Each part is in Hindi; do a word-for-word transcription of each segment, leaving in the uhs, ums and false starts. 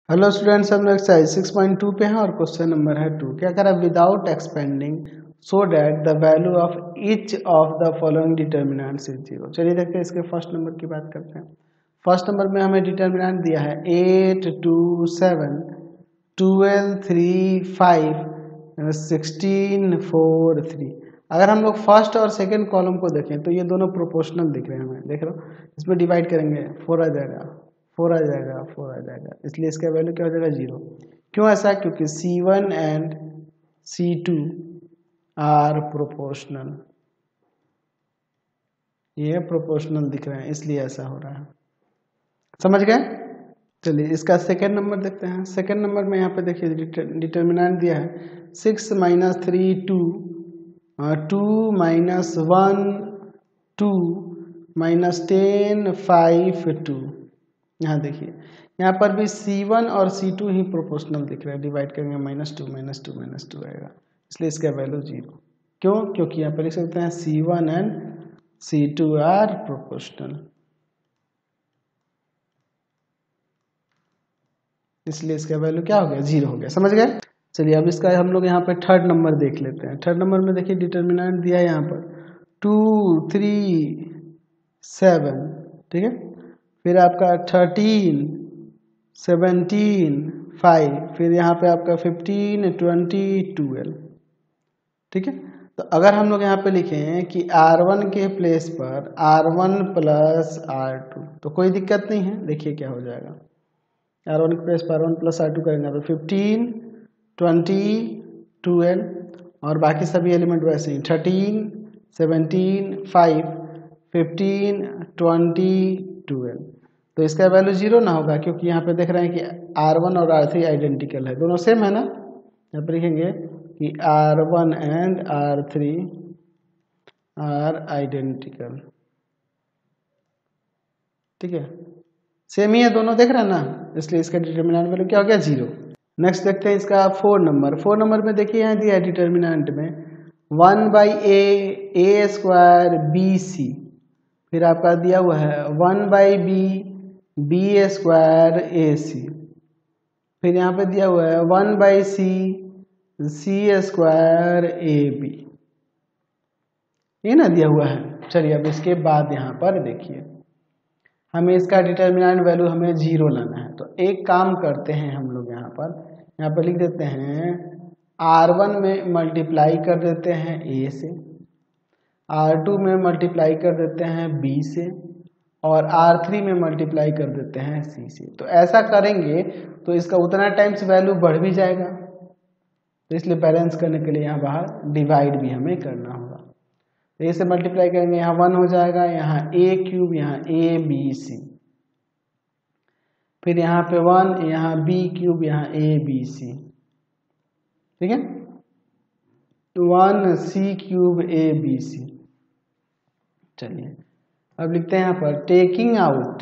हेलो स्टूडेंट्स, हम लोग एक्सरसाइज सिक्स पॉइंट टू पे हैं और क्वेश्चन नंबर है टू। क्या कह रहा है? Without expanding so that the value of each of the following determinants is zero. चलिए देखते हैं, इसके फर्स्ट नंबर की बात करते हैं। फर्स्ट नंबर में हमें डिटर्मिनेंट दिया है eight two seven twelve three five sixteen four three. अगर हम लोग फर्स्ट और सेकेंड कॉलम को देखें तो ये दोनों प्रोपोर्शनल दिख रहे हैं हमें। देख लो, इसमें डिवाइड करेंगे फोर आ जाएगा, फोर आ जाएगा, फोर आ जाएगा, इसलिए इसका वैल्यू क्या हो जाएगा? जीरो। क्यों ऐसा? क्योंकि C one and C two are proportional, ये प्रोपोर्शनल दिख रहे हैं इसलिए ऐसा हो रहा है। समझ गए? चलिए इसका सेकेंड नंबर देखते हैं। सेकेंड नंबर में यहाँ पे देखिए डिटर्मिनेंट दिया है six minus three two, two minus one two, minus ten five two. यहाँ देखिए, यहाँ पर भी सी वन और सी टू ही प्रोपोर्शनल दिख रहा है। डिवाइड करेंगे minus two minus two minus two आएगा, इसलिए इसका वैल्यू जीरो। क्यों? क्योंकि यहाँ पर लिख सकते हैं C one and C two are proportional, इसलिए इसका वैल्यू क्या हो गया? जीरो हो गया। समझ गए? चलिए अब इसका हम लोग यहाँ पे थर्ड नंबर देख लेते हैं। थर्ड नंबर में देखिए डिटर्मिनेंट दिया है यहाँ पर टू थ्री सेवन, ठीक है। फिर आपका थर्टीन सेवनटीन फाइव, फिर यहाँ पे आपका फिफ्टीन ट्वेंटी ट्वेल्व, ठीक है। तो अगर हम लोग यहाँ पे लिखें कि आर वन के प्लेस पर R one plus R two, तो कोई दिक्कत नहीं है। देखिए क्या हो जाएगा, आर वन के प्लेस पर R one plus R two करेंगे तो फिफ्टीन ट्वेंटी ट्वेल्व और बाकी सभी एलिमेंट वैसे ही thirteen seventeen five fifteen twenty twelve. तो इसका वैल्यू जीरो ना होगा, क्योंकि यहाँ पे देख रहे हैं कि आर वन और आर थ्री आइडेंटिकल है, दोनों सेम है ना। यहाँ पे लिखेंगे कि R one and R three are identical, ठीक है, सेम ही है दोनों, देख रहे हैं ना, इसलिए इसका डिटर्मिनेंट वैल्यू क्या हो गया? जीरो। नेक्स्ट देखते हैं इसका फोर नंबर। फोर नंबर में देखिए यहाँ दिया है डिटर्मिनेंट में one by A A square B C, फिर आपका दिया हुआ है one by B B square A C, फिर यहाँ पे दिया हुआ है one by C C square A B, ये ना दिया हुआ है। चलिए अब इसके बाद यहाँ पर देखिए हमें इसका डिटर्मिनेंट वैल्यू हमें जीरो लाना है। तो एक काम करते हैं हम लोग, यहाँ पर यहाँ पर लिख देते हैं आर वन में मल्टीप्लाई कर देते हैं ए से, आर टू में मल्टीप्लाई कर देते हैं बी से, और आर थ्री में मल्टीप्लाई कर देते हैं सी से। तो ऐसा करेंगे तो इसका उतना टाइम्स वैल्यू बढ़ भी जाएगा, तो इसलिए बैलेंस करने के लिए यहाँ बाहर डिवाइड भी हमें करना होगा। तो ए से मल्टीप्लाई करेंगे, यहाँ वन हो जाएगा, यहाँ ए क्यूब, यहाँ ए बी सी, फिर यहाँ पे वन, यहाँ बी क्यूब, यहाँ ए बी सी, ठीक है, one C cube A B C. चलिए अब लिखते हैं यहाँ पर taking out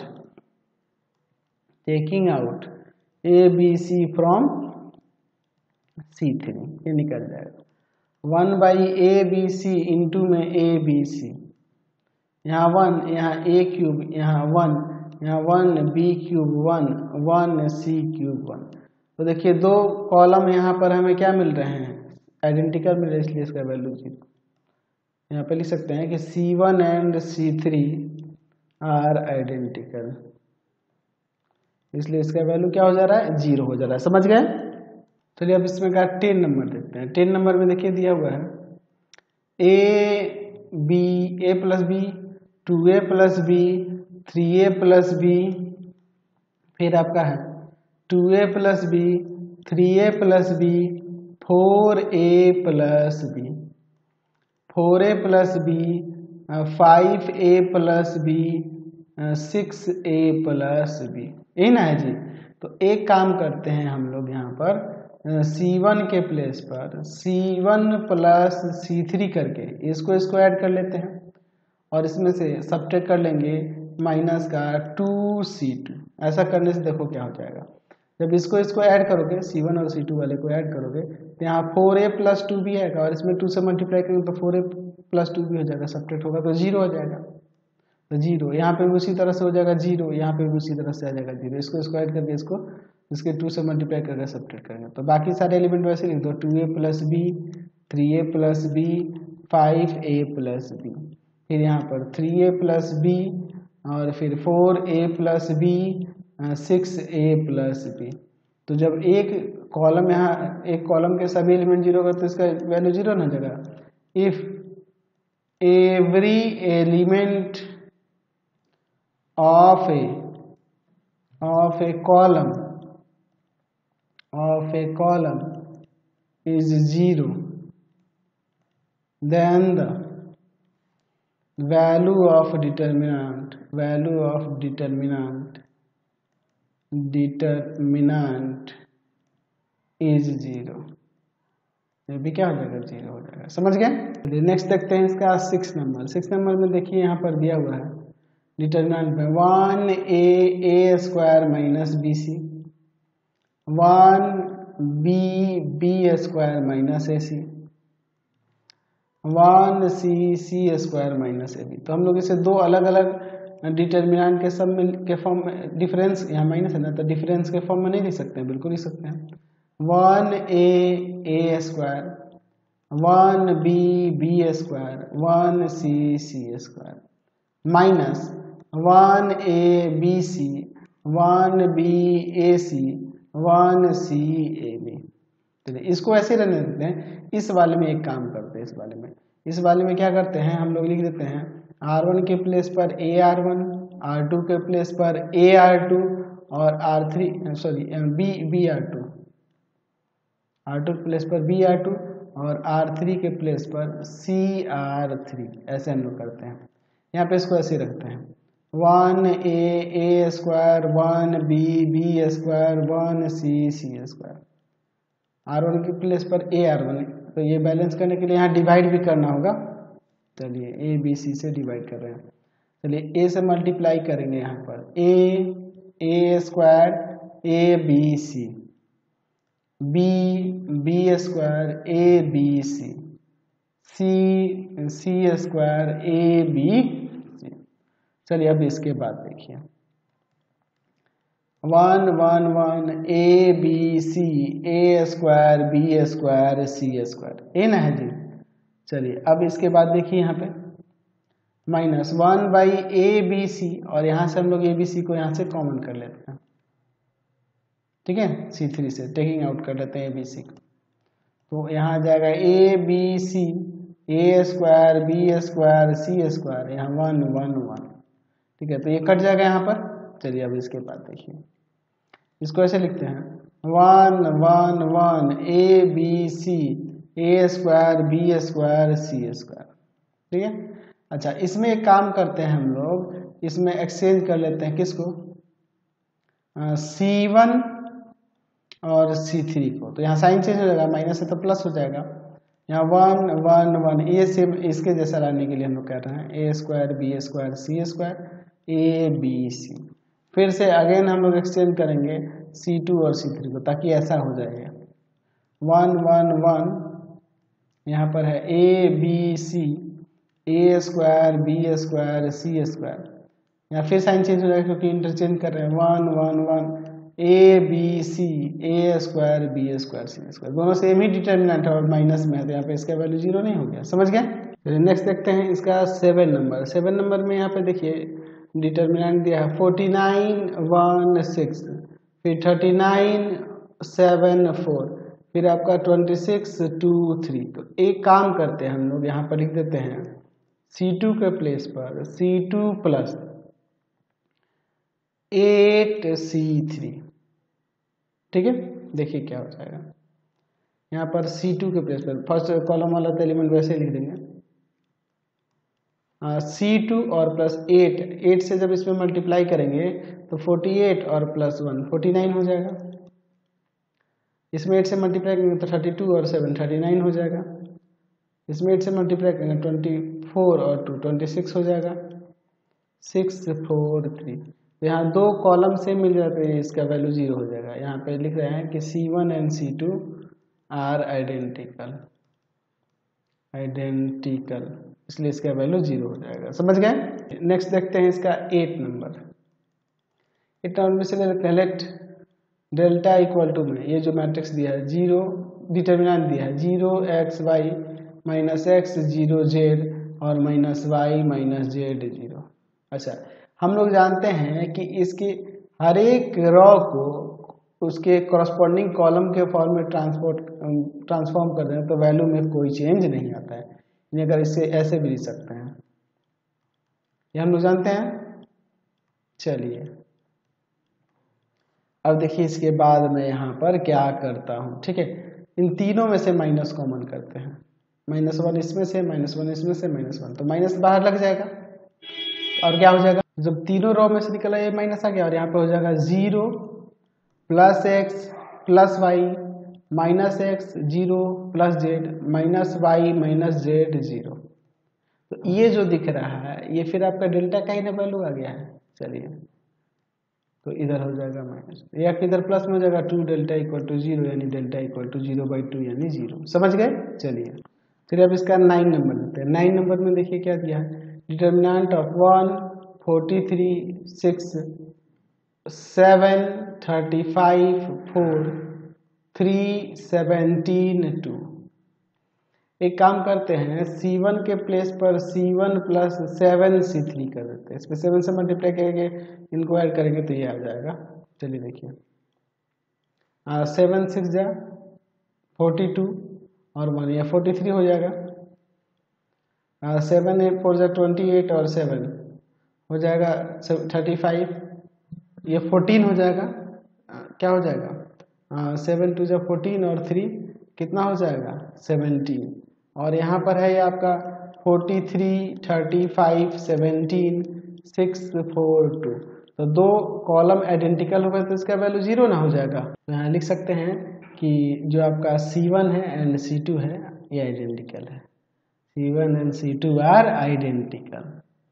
taking out A B C from C three, ये निकल जाएगा one by A B C into में ए बी सी, यहाँ वन, यहाँ ए क्यूब, यहाँ वन, यहाँ one B cube one, one C cube one. तो देखिए दो कॉलम यहाँ पर हमें क्या मिल रहे हैं? आइडेंटिकल मिल रहे हैं, इसलिए इसका वैल्यू जीरो। यहाँ पे लिख सकते हैं कि C one and C three are identical, इसलिए इसका वैल्यू क्या हो जा रहा है? जीरो हो जा रहा है। समझ गए? चलिए अब इसमें का टेन नंबर देखते हैं। टेन नंबर में देखिए दिया हुआ है A B A plus B two A plus B three A plus B, फिर आपका है two A plus B three A plus B four A plus B, four A plus B five A plus B six A plus B, यही ना है जी। तो एक काम करते हैं हम लोग यहाँ पर सी वन के प्लेस पर C one plus C three करके इसको इसको ऐड कर लेते हैं, और इसमें से सब्ट्रैक्ट कर लेंगे माइनस का टू सी टू। ऐसा करने से देखो क्या हो जाएगा, जब इसको इसको ऐड करोगे सी वन और सी टू वाले को ऐड करोगे तो यहाँ फोर ए प्लस टू भी आएगा, और इसमें टू से मल्टीप्लाई करेंगे तो फोर ए प्लस टू भी हो जाएगा, सब्ट्रैक्ट होगा तो जीरो हो जाएगा। तो जीरो, यहाँ पे भी उसी तरह से हो जाएगा जीरो, यहाँ पे भी उसी तरह से आ जाएगा जीरो। इसको स्क्वायर करके इसको इसके टू से मल्टीप्लाई करके सब्ट्रैक्ट करेंगे तो बाकी सारे एलिमेंट वैसे लिख दो, two A plus B, three A plus B, five A plus B, फिर यहाँ पर थ्री ए प्लस बी और फिर four A plus B, six A plus B. तो जब एक कॉलम यहाँ एक कॉलम के सभी एलिमेंट जीरो का तो इसका वैल्यू जीरो ना जाएगा। If every element of A of A column of a column is zero, then the value of determinant value of determinant determinant is zero। ये भी क्या हो जाएगा, जीरो हो जाएगा। समझ गए। नेक्स्ट देखते हैं इसका सिक्स नंबर। सिक्स नंबर में देखिए यहाँ पर दिया हुआ है डिटरमिनेंट में one A A square minus B C, one B B square minus A C, one C C square minus A B. तो हम लोग इसे दो अलग अलग डिटर्मिनेंट के सब में के फॉर्म में, डिफरेंस यहाँ माइनस है ना तो डिफरेंस के फॉर्म में नहीं लिख सकते हैं, बिल्कुल लिख सकते हैं। One A A square, one B B square, one C C square minus one A B C, one B A C, one C A B. चलिए इसको ऐसे रहने देते हैं। इस वाले में एक काम करते हैं, इस वाले में इस वाले में क्या करते हैं हम लोग लिख देते हैं आर वन के प्लेस पर A R one, R two के प्लेस पर ए आर टू और R three sorry B B R two, R two के प्लेस पर बी आर टू और आर थ्री के प्लेस पर सी आर थ्री। ऐसे हम लोग करते हैं। यहाँ पे इसको ऐसे रखते हैं one A A square, one B B square, one C C square. R one के प्लेस पर ए आर वन, तो ये बैलेंस करने के लिए यहाँ डिवाइड भी करना होगा। चलिए ए बी सी से डिवाइड कर रहे हैं। चलिए ए से मल्टीप्लाई करेंगे यहाँ पर A A square A B C, B B square A B C, C C square A B C. चलिए अब इसके बाद देखिए one one one A B C, A square B square C square, A ना है जी। चलिए अब इसके बाद देखिए यहाँ पे minus one by A B C, और यहाँ से हम लोग ए बी सी को यहाँ से कॉमन कर लेते हैं, ठीक है, सी थ्री से टेकिंग आउट कर लेते हैं ए बी सी को। तो यहाँ आ जाएगा A B C, A square B square C square, यहाँ वन वन वन, ठीक है। तो ये कट जाएगा यहाँ पर। चलिए अब इसके बाद देखिए इसको ऐसे लिखते हैं one one one A B C, A square B square C square, ठीक है। अच्छा इसमें एक काम करते हैं हम लोग, इसमें एक्सचेंज कर लेते हैं किसको, सी वन और सी थ्री को। तो यहाँ साइन चेंज हो जाएगा, माइनस है तो प्लस हो जाएगा। यहाँ वन वन वन ए से इसके जैसा लाने के लिए हम लोग कह रहे हैं A square B square C square A B C. फिर से अगेन हम लोग एक्सचेंज करेंगे सी टू और सी थ्री को, ताकि ऐसा हो जाएगा वन वन वन, यहाँ पर है A B C, A square B square C square. यहाँ फिर साइन चेंज हो जाएगा क्योंकि इंटरचेंज कर रहे हैं one one one A B C, A square B square C square, दोनों सेम ही डिटर्मिनेंट है और माइनस में है तो यहाँ पे इसका वैल्यू जीरो नहीं हो गया। समझ गए। चलिए नेक्स्ट देखते हैं इसका सेवन नंबर। सेवन नंबर में यहाँ पे देखिए डिटर्मिनेंट दिया है फोर्टी नाइन वन सिक्स, फिर थर्टी नाइन सेवन फोर, फिर आपका ट्वेंटी सिक्स टू थ्री। तो एक काम करते हैं हम लोग यहाँ पर लिख देते हैं सी टू के प्लेस पर C two plus eight C three, ठीक है। देखिए क्या हो जाएगा, यहाँ पर सी टू के प्लेस पर फर्स्ट कॉलम वाला तो एलिमेंट वैसे ही लिख देंगे सी टू और प्लस एट, एट से जब इसमें मल्टीप्लाई करेंगे तो फोर्टी एट और प्लस वन फोर्टी नाइन हो जाएगा। इसमें एट से मल्टीप्लाई करेंगे तो थर्टी टू और सेवन थर्टी नाइन हो जाएगा। इसमें एट से मल्टीप्लाई करेंगे ट्वेंटी फोर और टू ट्वेंटी सिक्स हो जाएगा, सिक्स फोर थ्री। तो यहाँ दो कॉलम से मिल जाते हैं, इसका वैल्यू जीरो हो जाएगा। यहाँ पे लिख रहे हैं कि C one and C two are identical identical, इसलिए इसका वैल्यू जीरो हो जाएगा। समझ गए। नेक्स्ट देखते हैं इसका एट नंबर। एट नंबर में से लेते हैं लेट डेल्टा इक्वल टू में ये जो मैट्रिक्स दिया है जीरो, डिटर्मिनेंट दिया है zero x y minus x zero z और minus y minus z zero. अच्छा, हम लोग जानते हैं कि इसकी हर एक रॉ को उसके कॉरस्पॉन्डिंग कॉलम के फॉर्म में ट्रांसपोर्ट ट्रांसफॉर्म कर दें तो वैल्यू में कोई चेंज नहीं आता है। ये अगर इससे ऐसे भी लिख सकते हैं, ये हम लोग जानते हैं। चलिए अब देखिए इसके बाद मैं यहाँ पर क्या करता हूँ। ठीक है, इन तीनों में से माइनस कॉमन करते हैं। माइनस वन इसमें से, माइनस वन इसमें से, माइनस वन, तो माइनस बाहर लग जाएगा और क्या हो जाएगा, जब तीनों रो में से निकला ये माइनस आ गया और यहाँ पे हो जाएगा zero plus x plus y minus x zero plus z minus y minus z zero. तो ये जो दिख रहा है ये फिर आपका डेल्टा का ही ना वैल्यू आ गया है। चलिए तो इधर हो जाएगा माइनस, या इधर प्लस में हो जाएगा two delta equal to zero, यानी delta equal to zero by two यानी जीरो। समझ गए। चलिए फिर अब इसका नाइन नंबर देते हैं। नाइन नंबर में देखिए क्या दिया है, determinant of one forty three six seven thirty five four three seventeen two. एक काम करते हैं, सी वन के प्लेस पर C one plus seven C three कर देते हैं। इसमें सेवन से मल्टीप्लाई करेंगे, इनको ऐड करेंगे तो ये आ जाएगा। चलिए देखिए, सेवन सिक्स जा फोर्टी टू और वन या फोर्टी थ्री हो जाएगा। सेवन एट फोर जा ट्वेंटी एट और सेवन हो जाएगा थर्टी फाइव, ये फोर्टीन हो जाएगा। आ, क्या हो जाएगा, सेवन टू जा फोर्टीन और थ्री कितना हो जाएगा सेवनटीन। और यहाँ पर है ये आपका forty three thirty five seventeen six four two. तो दो कॉलम आइडेंटिकल होगा तो इसका वैल्यू जीरो ना हो जाएगा। तो यहाँ लिख सकते हैं कि जो आपका सी वन है एंड सी टू है ये आइडेंटिकल है। C one and C two are identical,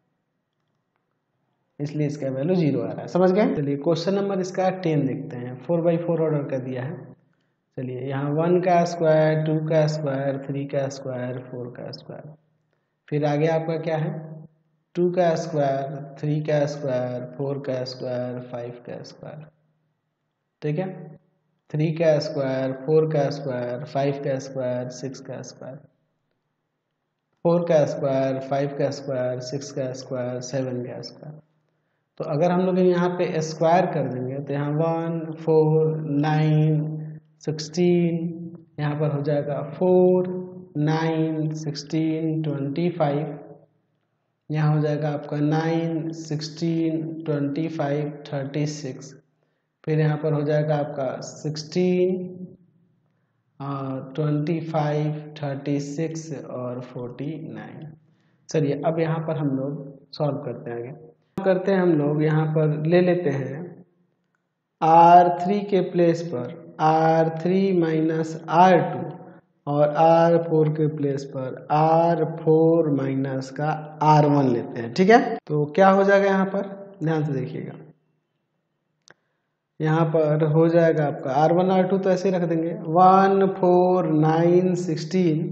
इसलिए इसका वैल्यू जीरो आ रहा है। समझ गए। चलिए क्वेश्चन नंबर इसका टेन देखते हैं। फोर बाई फोर ऑर्डर का दिया है। चलिए यहाँ वन का स्क्वायर, टू का स्क्वायर, थ्री का स्क्वायर, फोर का स्क्वायर, फिर आगे आपका क्या है, टू का स्क्वायर, थ्री का स्क्वायर, फोर का स्क्वायर, फाइव का स्क्वायर। ठीक है, थ्री का स्क्वायर, फोर का स्क्वायर, फाइव का स्क्वायर, सिक्स का स्क्वायर, फोर का स्क्वायर, फाइव का स्क्वायर, सिक्स का स्क्वायर, सेवन का स्क्वायर। तो अगर हम लोग यहाँ पे स्क्वायर कर देंगे तो यहाँ वन फोर नाइन सिक्सटीन, यहाँ पर हो जाएगा four nine sixteen twenty five, यहाँ हो जाएगा आपका nine sixteen twenty five thirty six, फिर यहाँ पर हो जाएगा आपका sixteen twenty five thirty six और फोर्टी नाइन। चलिए अब यहाँ पर हम लोग सॉल्व करते हैं। आगे करते हैं हम लोग यहाँ पर ले लेते हैं आर थ्री के प्लेस पर R three minus R two और आर फोर के प्लेस पर आर फोर माइनस का आर वन लेते हैं। ठीक है, तो क्या हो जाएगा यहाँ पर ध्यान से देखिएगा, यहाँ पर हो जाएगा आपका आर वन आर टू तो ऐसे ही रख देंगे, one four nine sixteen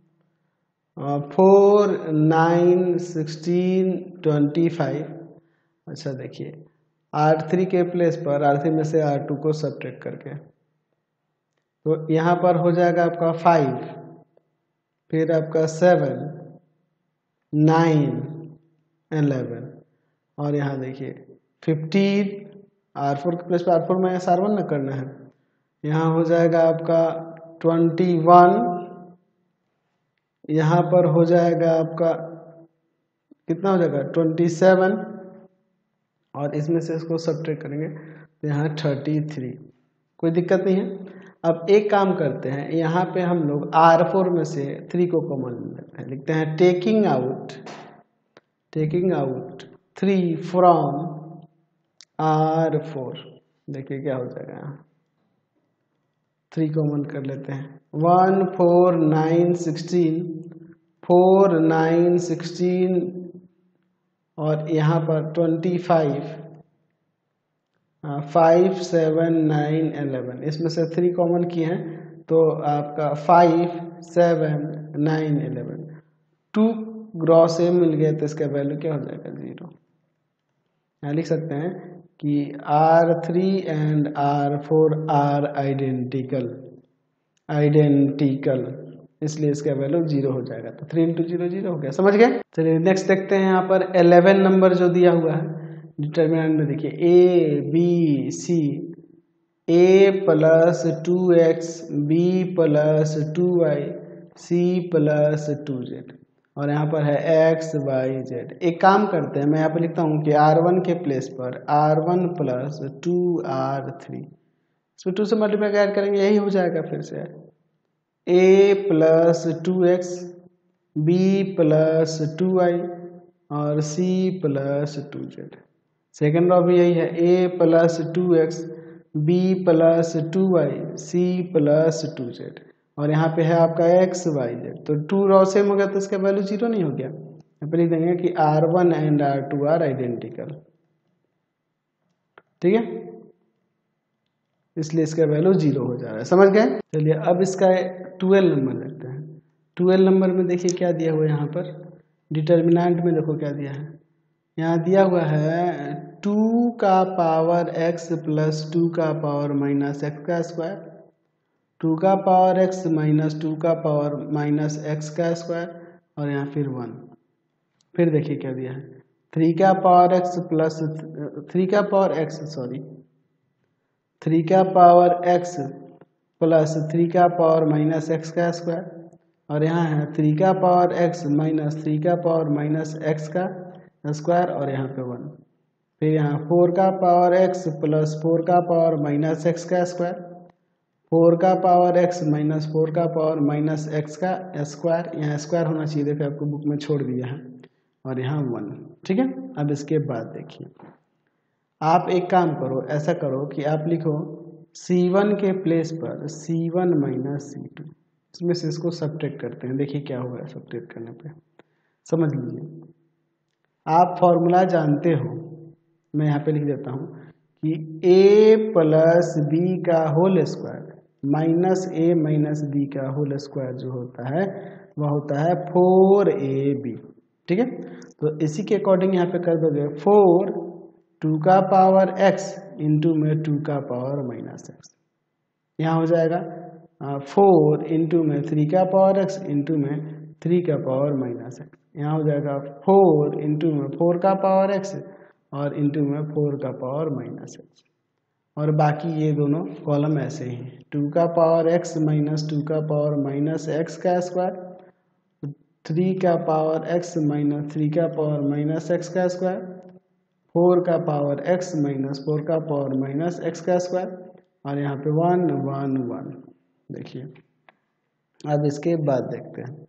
four nine sixteen twenty five. अच्छा देखिए आर थ्री के प्लेस पर आर थ्री में से आर टू को सब्ट्रैक्ट करके तो यहाँ पर हो जाएगा आपका फाइव, फिर आपका सेवन नाइन एलेवन और यहाँ देखिए फिफ्टीन, आर फोर के प्लेस पर R four minus R one ना करना है, यहाँ हो जाएगा आपका ट्वेंटी वन, यहाँ पर हो जाएगा आपका कितना हो जाएगा ट्वेंटी सेवन और इसमें से इसको सब्ट्रैक्ट करेंगे तो यहाँ थर्टी थ्री। कोई दिक्कत नहीं है। अब एक काम करते हैं, यहाँ पे हम लोग आर फोर में से थ्री को कॉमन लेते हैं, लिखते हैं taking out taking out three from R four. देखिए क्या हो जाएगा, यहाँ थ्री कॉमन कर लेते हैं, one four nine sixteen four nine sixteen और यहाँ पर twenty five five seven nine eleven, इसमें से थ्री कॉमन किए हैं तो आपका five seven nine eleven. Two gross a मिल गया तो इसका वैल्यू क्या हो जाएगा जीरो। यहाँ लिख सकते हैं कि R three and R four are identical identical इसलिए इसका वैल्यू जीरो हो जाएगा। तो थ्री इंटू जीरो जीरो हो गया, समझ गए। चलिए नेक्स्ट देखते हैं। यहाँ पर इलेवन नंबर जो दिया हुआ है डिटरमिनेंट में देखिए a B C, a plus two x b plus two y c plus two z और यहाँ पर है एक्स वाई जेड। एक काम करते हैं, मैं यहाँ पर लिखता हूँ कि आर वन के प्लेस पर R one plus two R three, इसमें टू से मल्टीप्लाई ऐड करेंगे यही हो जाएगा फिर से। A plus two x b plus two y और c plus two z. Second row भी यही है, a plus two x b plus two y c plus two z और यहाँ पे है आपका एक्स वाई जेड। तो टू रॉ सेम हो गया तो इसका वैल्यू जीरो नहीं हो गया। यहाँ पे लिख देंगे कि R one and R two are identical, ठीक है, इसलिए इसका वैल्यू जीरो हो जा रहा है, समझ गए। चलिए अब इसका ट्वेल्व नंबर देखते हैं। ट्वेल्व नंबर में देखिए क्या दिया हुआ है यहाँ पर डिटर्मिनेंट में, देखो क्या दिया है। यहाँ दिया हुआ है टू का पावर एक्स प्लस टू का पावर माइनस एक्स का स्क्वायर, टू का पावर एक्स माइनस टू का पावर माइनस एक्स का स्क्वायर और यहाँ फिर वन। फिर देखिए क्या दिया है, थ्री का पावर एक्स प्लस थ्री का पावर एक्स सॉरी थ्री का पावर एक्स प्लस थ्री का पावर माइनस एक्स का स्क्वायर और यहाँ है थ्री का पावर एक्स माइनस थ्री का पावर माइनस एक्स का स्क्वायर और यहाँ पे वन। फिर यहाँ फोर का पावर एक्स प्लस फोर का पावर माइनस एक्स का स्क्वायर, फोर का पावर एक्स माइनस फोर का पावर माइनस एक्स का स्क्वायर, यहाँ स्क्वायर होना चाहिए, देखिए आपको बुक में छोड़ दिया है और यहाँ वन, ठीक है। अब इसके बाद देखिए आप एक काम करो, ऐसा करो कि आप लिखो सी वन के प्लेस पर C one minus C two, इसमें से इसको सब्ट्रैक्ट करते हैं, देखिए क्या हुआ है सब्ट्रैक्ट करने पे, समझ लीजिए। आप फॉर्मूला जानते हो, मैं यहाँ पे लिख देता हूँ कि a प्लस बी का whole square minus a minus b का होल स्क्वायर जो होता है वह होता है फोर ए बी, ठीक है। तो इसी के अकॉर्डिंग यहाँ पे कर दोगे फोर टू का पावर x इंटू में टू का पावर माइनस एक्स, यहाँ हो जाएगा फोर इंटू में थ्री का पावर x इंटू में थ्री का पावर माइनस एक्स, यहाँ हो जाएगा फोर इंटू में फोर का पावर x और इंटू में फोर का पावर माइनस एक्स और बाकी ये दोनों कॉलम ऐसे ही, टू का पावर x माइनस टू का पावर माइनस एक्स का स्क्वायर, थ्री का पावर x माइनस थ्री का पावर माइनस एक्स का स्क्वायर, फोर का पावर x माइनस फोर का पावर माइनस एक्स का स्क्वायर और यहाँ पे वन वन वन। देखिए अब इसके बाद देखते हैं,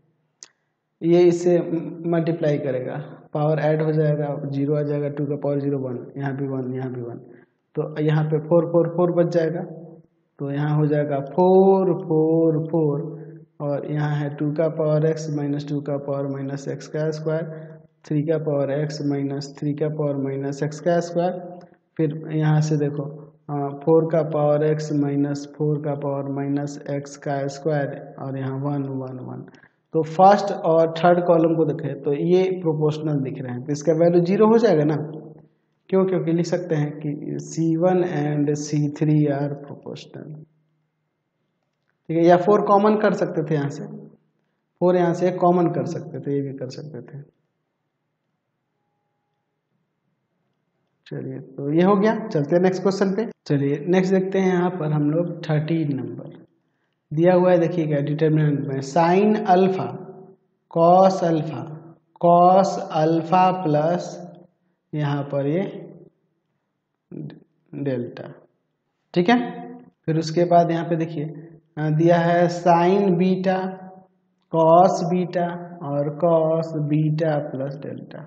ये इससे मल्टीप्लाई करेगा, पावर ऐड हो जाएगा, जीरो आ जाएगा, टू का पावर जीरो वन, यहाँ भी वन यहाँ भी वन, तो यहाँ पे फोर फोर फोर बच जाएगा, तो यहाँ हो जाएगा फोर फोर फोर और यहाँ है टू का पावर एक्स माइनस टू का पावर माइनस एक्स का स्क्वायर, थ्री का पावर एक्स माइनस थ्री का पावर माइनस एक्स का स्क्वायर, फिर यहाँ से देखो फोर का पावर एक्स माइनस फोर का पावर माइनस एक्स का स्क्वायर और यहाँ वन वन वन। तो फर्स्ट और थर्ड कॉलम को देखें तो ये प्रोपोर्शनल दिख रहे हैं, तो इसका वैल्यू जीरो हो जाएगा ना, क्यों, क्योंकि लिख सकते हैं कि C one and C three are proportional, ठीक है। या फोर कॉमन कर सकते थे, यहाँ से फोर यहाँ से कॉमन कर सकते थे, ये भी कर सकते थे। चलिए तो ये हो गया, चलते हैं नेक्स्ट क्वेश्चन पे। चलिए नेक्स्ट देखते हैं, यहाँ पर हम लोग थर्टीन नंबर दिया हुआ है, देखिएगा डिटरमिनेंट में sine alpha cos alpha cos alpha plus यहाँ पर ये डेल्टा, ठीक है। फिर उसके बाद यहाँ पे देखिए दिया है साइन बीटा कॉस बीटा और cos beta plus delta,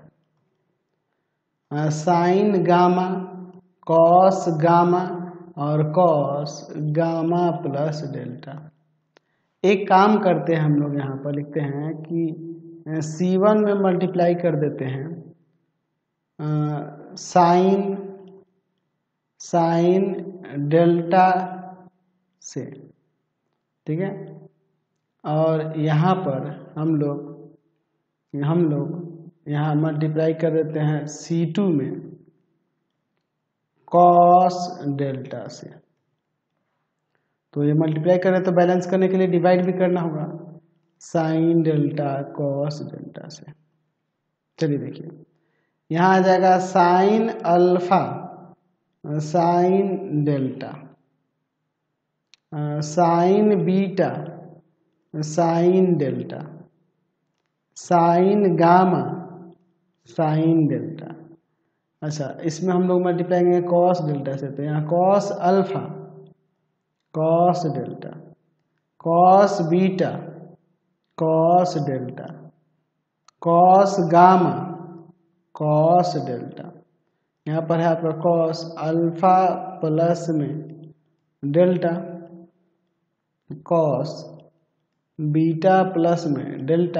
sine gamma cos gamma और कॉस गामा प्लस डेल्टा। एक काम करते हैं हम लोग, यहाँ पर लिखते हैं कि सी वन में मल्टीप्लाई कर देते हैं साइन साइन डेल्टा से, ठीक है, और यहाँ पर हम लोग हम लोग यहाँ मल्टीप्लाई कर देते हैं सी टू में कॉस डेल्टा से। तो ये मल्टीप्लाई कर रहे हैं तो बैलेंस करने के लिए डिवाइड भी करना होगा, साइन डेल्टा कॉस डेल्टा से। चलिए देखिए, यहाँ आ जाएगा sine alpha sine delta, sine beta sine delta, sine gamma sine delta. अच्छा, इसमें हम लोग मल्टीप्लाई करेंगे कॉस डेल्टा से, तो यहाँ cos alpha cos delta, cos beta cos delta, cos gamma cos delta. यहाँ पर है आपका कॉस अल्फा प्लस में डेल्टा, कॉस बीटा प्लस में डेल्टा,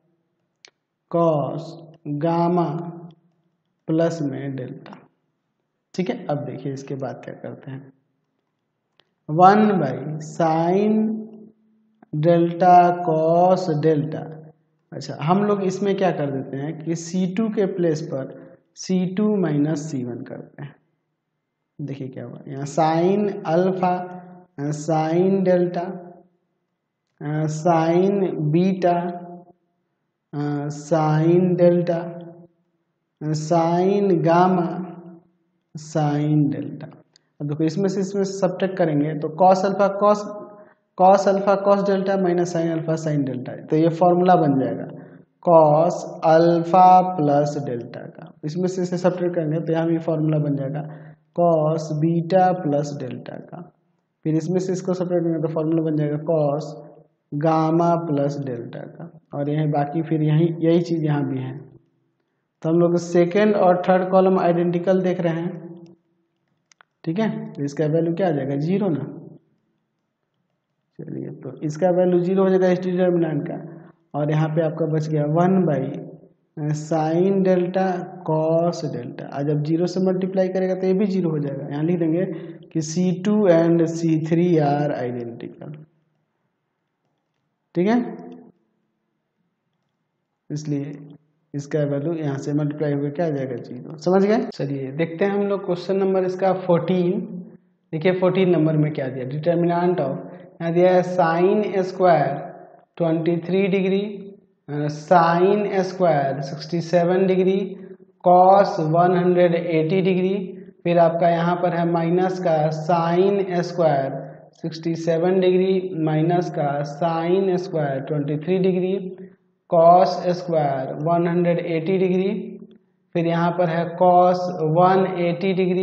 कॉस गामा प्लस में डेल्टा। ठीक है, अब देखिए इसके बाद क्या करते हैं, one by sine delta cos delta. अच्छा, हम लोग इसमें क्या कर देते हैं कि सी टू के प्लेस पर C two minus C one करते हैं। देखिए क्या हुआ, यहाँ sine alpha sine delta sine beta sine delta sine gamma sine delta. अब देखो इसमें से इसमें सब्ट्रैक्ट करेंगे तो cos alpha cos cos alpha cos delta minus sine alpha sine delta, तो ये फॉर्मूला बन जाएगा कॉस अल्फा प्लस डेल्टा का। इसमें से इसे सब्ट्रैक्ट करेंगे तो यहाँ भी फॉर्मूला बन जाएगा कॉस बीटा प्लस डेल्टा का। फिर इसमें से इसको सब्ट्रैक्ट करेंगे तो फॉर्मूला बन जाएगा कॉस गामा प्लस डेल्टा का। और यही बाकी फिर यही यही चीज़ यहाँ भी है। तो हम लोग सेकेंड और थर्ड कॉलम आइडेंटिकल देख रहे हैं। ठीक है, तो इसका वैल्यू क्या आ जाएगा, जीरो ना। चलिए, तो इसका वैल्यू जीरो हो जाएगा इस डिटर्मिनेंट का, और यहाँ पे आपका बच गया one by sine delta cos delta. आज जब जीरो से मल्टीप्लाई करेगा तो ये भी जीरो हो जाएगा। यहाँ लिख देंगे कि C two and C three are identical. ठीक है, इसलिए इसका वैल्यू यहाँ से मल्टीप्लाई होकर क्या आ जाएगा, जीरो। समझ गए। चलिए देखते हैं हम लोग क्वेश्चन नंबर इसका फोर्टीन। देखिए फोर्टीन नंबर में क्या दिया, डिटर्मिनेंट ऑफ, यहाँ दिया है sine square twenty three degree, sine square sixty seven degree, cos one hundred eighty degree. फिर आपका यहाँ पर है माइनस का sine square sixty seven degree minus का sine square twenty three degree, cos square one hundred eighty degree. फिर यहाँ पर है cos one eighty degree,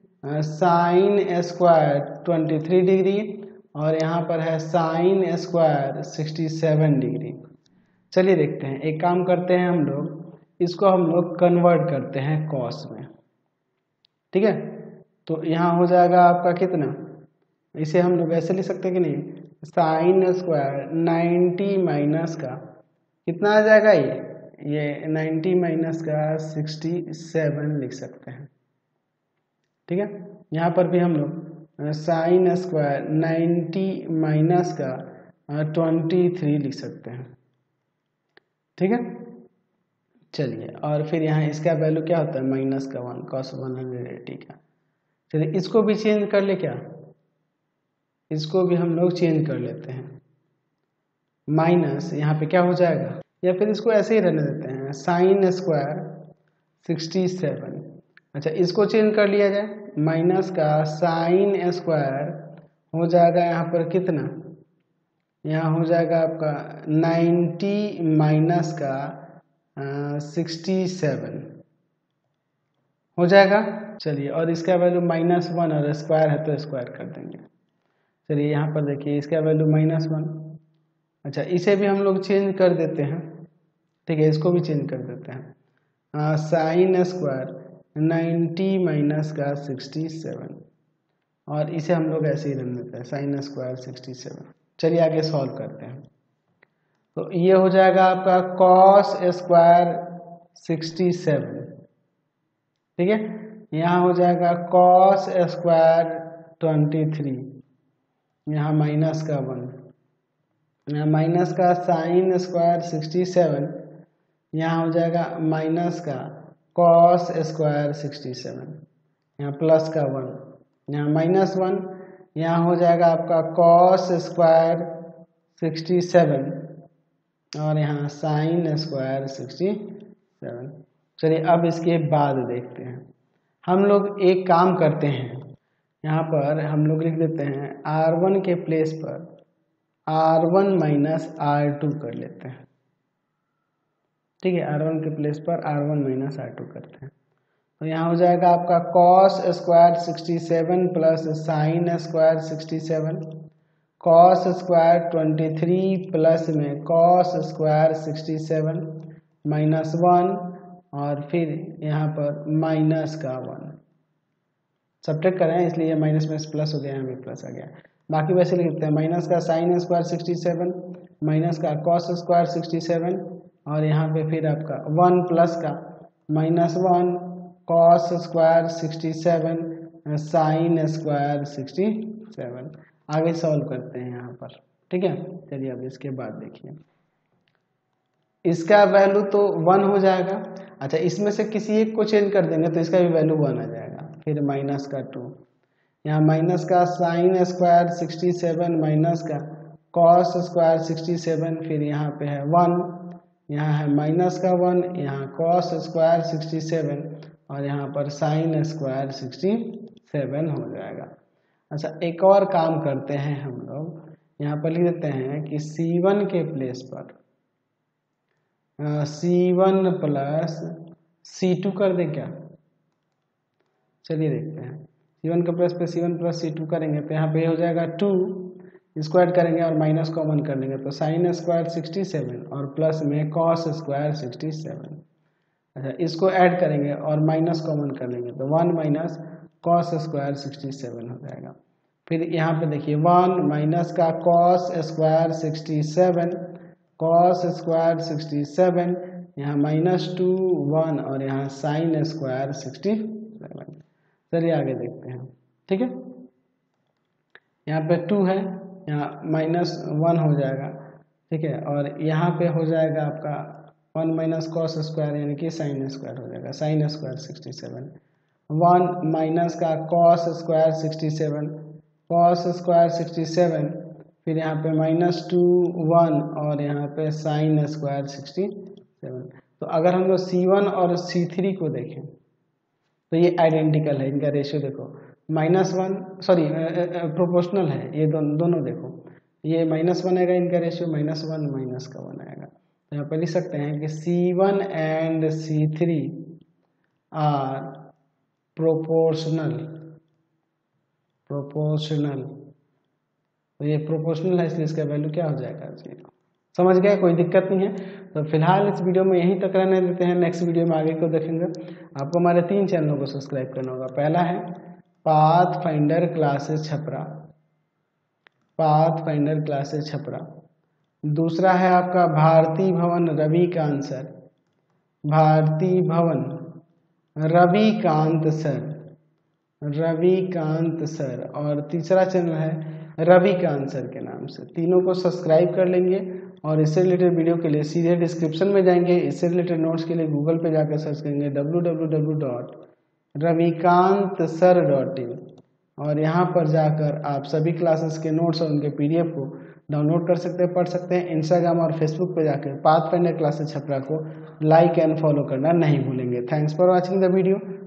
sine square twenty three degree, और यहाँ पर है sine square sixty seven degree. चलिए देखते हैं, एक काम करते हैं हम लोग, इसको हम लोग कन्वर्ट करते हैं कॉस में। ठीक है, तो यहाँ हो जाएगा आपका कितना, इसे हम लोग ऐसे लिख सकते हैं कि नहीं, साइन स्क्वायर नाइन्टी माइनस का कितना आ जाएगा, ये ये नाइन्टी माइनस का सिक्सटी सेवन लिख सकते हैं। ठीक है, यहाँ पर भी हम लोग साइन स्क्वायर नाइन्टी माइनस का ट्वेंटी थ्री लिख सकते हैं। ठीक है, चलिए, और फिर यहाँ इसका वैल्यू क्या होता है, माइनस का one cos one hundred eighty का। चलिए इसको भी चेंज कर ले, क्या इसको भी हम लोग चेंज कर लेते हैं, माइनस यहाँ पे क्या हो जाएगा, या फिर इसको ऐसे ही रहने देते हैं साइन स्क्वायर सिक्सटी सेवन। अच्छा, इसको चेंज कर लिया जाए, माइनस का साइन स्क्वायर हो जाएगा यहाँ पर कितना, यहाँ हो जाएगा आपका नाइन्टी माइनस का सिक्सटी सेवन हो जाएगा। चलिए, और इसका वैल्यू माइनस वन और स्क्वायर है तो स्क्वायर कर देंगे। चलिए यहाँ पर देखिए इसका वैल्यू माइनस वन। अच्छा, इसे भी हम लोग चेंज कर देते हैं। ठीक है, इसको भी चेंज कर देते हैं, साइन स्क्वायर नाइन्टी माइनस का सिक्सटी सेवन, और इसे हम लोग ऐसे ही रख देते हैं साइन स्क्वायर सिक्सटी सेवन। चलिए आगे सॉल्व करते हैं। तो ये हो जाएगा आपका कॉस स्क्वायर सिक्सटी सेवन। ठीक है, यहाँ हो जाएगा कॉस स्क्वायर ट्वेंटी थ्री, यहाँ माइनस का वन, यहाँ माइनस का साइन स्क्वायर सिक्सटी सेवन, यहाँ हो जाएगा माइनस का कॉस स्क्वायर सिक्सटी सेवन, यहाँ प्लस का वन, यहाँ माइनस वन, यहाँ हो जाएगा आपका कॉस स्क्वायर सिक्सटी सेवन और यहाँ साइन स्क्वायर सिक्सटी सेवन। चलिए अब इसके बाद देखते हैं। हम लोग एक काम करते हैं, यहाँ पर हम लोग लिख देते हैं आर वन के प्लेस पर R one minus R two कर लेते हैं। ठीक है, आर वन के प्लेस पर R one minus R two करते हैं। तो यहाँ हो जाएगा आपका cos square sixty seven plus sine square sixty seven, cos square twenty three plus में cos square sixty seven minus one और फिर यहाँ पर माइनस का वन। सब्ट्रैक्ट कर रहे हैं इसलिए माइनस में प्लस हो गया, यहाँ भी प्लस आ गया। बाकी वैसे लिख देते हैं माइनस का sine square sixty seven minus का कॉस स्क्वायर सिक्सटी सेवन और यहाँ पे फिर आपका वन प्लस का minus one cos square sixty seven sine square sixty seven. आगे सॉल्व करते हैं यहाँ पर। ठीक है, चलिए अब इसके बाद देखिए, इसका वैल्यू तो वन हो जाएगा। अच्छा, इसमें से किसी एक को चेंज कर देंगे तो इसका भी वैल्यू वन आ जाएगा। फिर माइनस का टू, यहाँ माइनस का sine square sixty seven minus का कॉस स्क्वायर सिक्सटी सेवन, फिर यहाँ पे है वन, यहाँ है माइनस का वन, यहाँ कॉस स्क्वायर सिक्सटी सेवन और यहाँ पर साइन स्क्वायर सिक्सटी सेवन हो जाएगा। अच्छा, एक और काम करते हैं हम लोग, यहाँ पर लिख देते हैं कि सी वन के प्लेस पर C one plus C two कर दें क्या। चलिए देखते हैं, सी वन के प्लस पे C one plus C two करेंगे तो यहाँ पे हो जाएगा टू, स्क्वायर करेंगे और माइनस कॉमन कर लेंगे तो साइन स्क्वायर सिक्सटी सेवन और प्लस में कॉस स्क्वायर सिक्सटी सेवन। अच्छा, इसको ऐड करेंगे और माइनस कॉमन कर लेंगे तो one minus cos square sixty seven हो जाएगा। फिर यहाँ पे देखिए वन माइनस का cos square sixty seven cos square sixty seven, यहाँ माइनस टू वन और यहाँ साइन स्क्वायर सिक्सटी सेवन। चलिए आगे देखते हैं। ठीक है, यहाँ पे टू है, यहाँ माइनस वन हो जाएगा। ठीक है, और यहाँ पे हो जाएगा आपका वन माइनस कॉस स्क्वायर यानी कि साइन स्क्वायर हो जाएगा, sine square sixty seven. One minus का cos square sixty seven cos square sixty seven, फिर यहाँ पे माइनस टू वन और यहाँ पे साइन स्क्वायर सिक्सटी सेवन। तो अगर हम लोग सी वन और सी थ्री को देखें तो ये आइडेंटिकल है, इनका रेशियो देखो माइनस वन सॉरी प्रोपोर्शनल है, ये दोनों दोनों देखो ये माइनस वन आएगा, इनका रेशियो माइनस वन माइनस का वन आएगा। तो यहाँ पर लिख सकते हैं कि C one and C three are proportional proportional तो ये प्रोपोर्शनल है इसलिए इसका वैल्यू क्या हो जाएगा जीरो। समझ गए, कोई दिक्कत नहीं है। तो फिलहाल इस वीडियो में यहीं तक रहने देते हैं, नेक्स्ट वीडियो में आगे को देखेंगे। आपको हमारे तीन चैनलों को सब्सक्राइब करना होगा। पहला है path finder classes Chhapra, path finder classes Chhapra. दूसरा है आपका भारती भवन रविकांत सर, भारती भवन रविकांत सर, रविकांत सर। और तीसरा चैनल है रविकांत सर के नाम से। तीनों को सब्सक्राइब कर लेंगे और इससे रिलेटेड वीडियो के लिए सीधे डिस्क्रिप्शन में जाएंगे। इससे रिलेटेड नोट्स के लिए गूगल पे जाकर सर्च करेंगे W W W dot Ravikant sir dot in और यहाँ पर जाकर आप सभी क्लासेस के नोट्स और उनके पीडीएफ को डाउनलोड कर सकते हैं, पढ़ सकते हैं। इंस्टाग्राम और फेसबुक पे जाकर पाथ फाइंडर क्लासेस छपरा को लाइक एंड फॉलो करना नहीं भूलेंगे। Thanks for watching the video.